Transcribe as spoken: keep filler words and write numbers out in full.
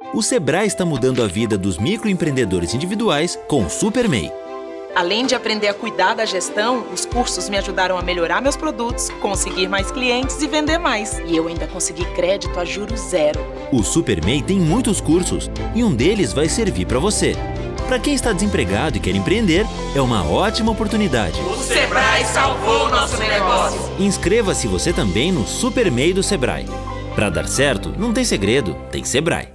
O Sebrae está mudando a vida dos microempreendedores individuais com o Super M E I. Além de aprender a cuidar da gestão, os cursos me ajudaram a melhorar meus produtos, conseguir mais clientes e vender mais. E eu ainda consegui crédito a juros zero. O Super M E I tem muitos cursos e um deles vai servir para você. Para quem está desempregado e quer empreender, é uma ótima oportunidade. O Sebrae salvou o nosso negócio. Inscreva-se você também no Super M E I do Sebrae. Para dar certo, não tem segredo, tem Sebrae.